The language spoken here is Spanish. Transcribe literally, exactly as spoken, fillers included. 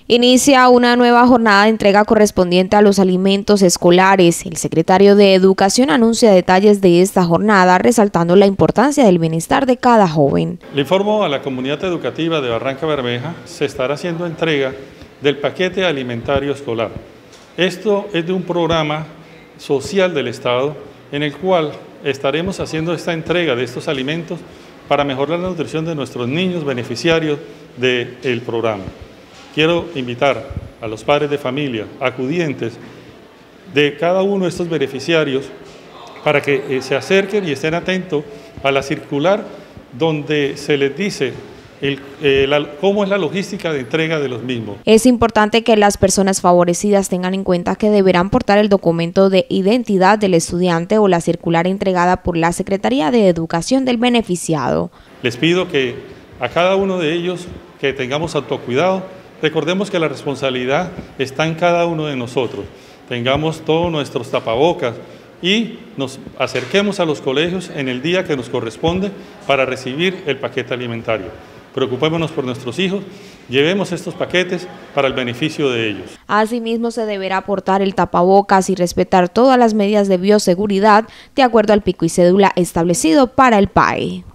Inicia una nueva jornada de entrega correspondiente a los alimentos escolares. El secretario de Educación anuncia detalles de esta jornada, resaltando la importancia del bienestar de cada joven. Le informo a la comunidad educativa de Barranca Bermeja, se estará haciendo entrega del paquete alimentario escolar. Esto es de un programa social del Estado en el cual estaremos haciendo esta entrega de estos alimentos para mejorar la nutrición de nuestros niños beneficiarios del programa. Quiero invitar a los padres de familia, acudientes de cada uno de estos beneficiarios para que eh, se acerquen y estén atentos a la circular donde se les dice el, eh, la, cómo es la logística de entrega de los mismos. Es importante que las personas favorecidas tengan en cuenta que deberán portar el documento de identidad del estudiante o la circular entregada por la Secretaría de Educación del beneficiado. Les pido que a cada uno de ellos que tengamos autocuidado. Recordemos que la responsabilidad está en cada uno de nosotros. Tengamos todos nuestros tapabocas y nos acerquemos a los colegios en el día que nos corresponde para recibir el paquete alimentario. Preocupémonos por nuestros hijos, llevemos estos paquetes para el beneficio de ellos. Asimismo, se deberá portar el tapabocas y respetar todas las medidas de bioseguridad de acuerdo al pico y cédula establecido para el P A E.